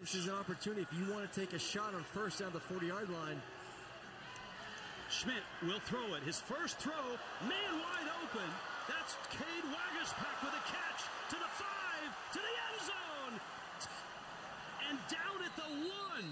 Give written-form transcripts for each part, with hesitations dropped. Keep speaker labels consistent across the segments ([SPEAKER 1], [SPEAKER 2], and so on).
[SPEAKER 1] This is an opportunity if you want to take a shot on first down the 40-yard line.
[SPEAKER 2] Schmidt will throw it. His first throw, man wide open. That's Cade Wagerspack with a catch to the 5, to the end zone, and down at the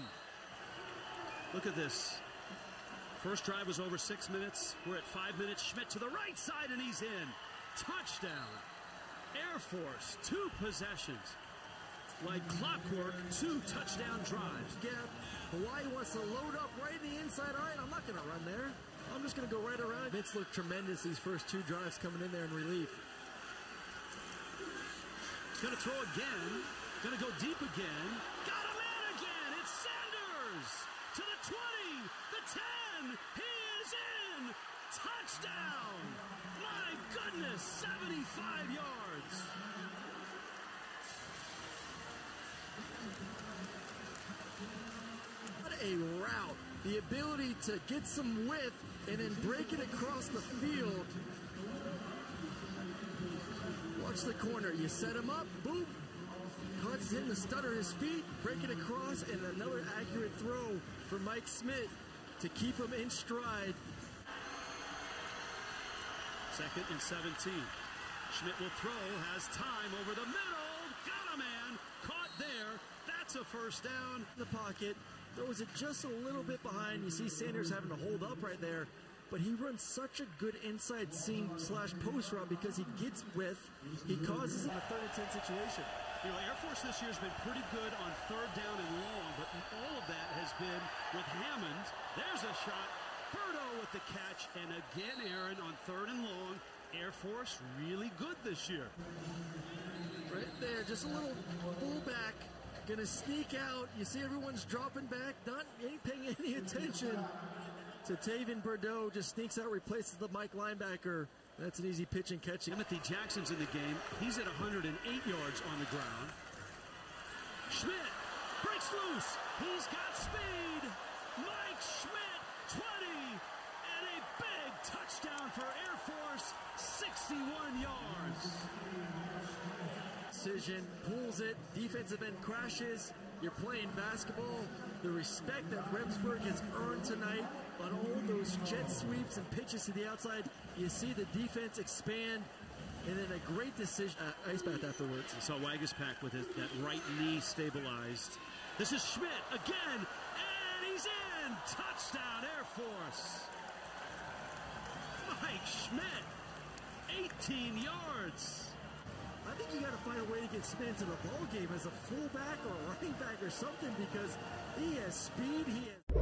[SPEAKER 2] 1. Look at this. First drive was over 6 minutes. We're at 5 minutes. Schmidt to the right side, and he's in. Touchdown. Air Force, 2 possessions. Like clockwork, 2 touchdown drives.
[SPEAKER 1] Yeah, Hawaii wants to load up right in the inside. All right, I'm not going to run there. I'm just going to go right around. Vince looked tremendous these first 2 drives coming in there in relief.
[SPEAKER 2] He's going to throw again. Going to go deep again. Got him in again. It's Sanders to the 20, the 10. He is in. Touchdown. My goodness, 75 yards.
[SPEAKER 1] What a route. The ability to get some width and then break it across the field. Watch the corner. You set him up, boom. Causes him to stutter his feet, break it across, and another accurate throw for Mike Schmidt to keep him in stride.
[SPEAKER 2] 2nd and 17. Schmidt will throw, has time over the middle. Got a man. Caught there. That's a first down.
[SPEAKER 1] The pocket. Throws it just a little bit behind. You see Sanders having to hold up right there. But he runs such a good inside seam / post route because he gets width. He causes a 3rd and 10 situation.
[SPEAKER 2] You know, Air Force this year has been pretty good on 3rd down and long, but all of that has been with Hammond. There's a shot. Berto with the catch. And again, Aaron, on 3rd and long. Air Force really good this year.
[SPEAKER 1] Right there, just a little fullback. Gonna sneak out. You see everyone's dropping back, ain't paying any attention. So Taven Bordeaux just sneaks out, replaces the Mike linebacker. That's an easy pitch and catch.
[SPEAKER 2] Timothy Jackson's in the game. He's at 108 yards on the ground. Schmidt breaks loose. He's got speed. Mike Schmidt, 20. And a big touchdown for Air Force, 61 yards.
[SPEAKER 1] Decision, pulls it, defensive end crashes. You're playing basketball. The respect that Remsburg has earned tonight on all those jet sweeps and pitches to the outside. You see the defense expand, and then a great decision. Ice bath afterwards.
[SPEAKER 2] You saw Wagerspack with that right knee stabilized. This is Schmidt again, and he's in. Touchdown, Air Force. Mike Schmidt, 18 yards.
[SPEAKER 1] I think you got to find a way to get Schmidt into the ball game as a fullback or a running back or something because he has speed. He has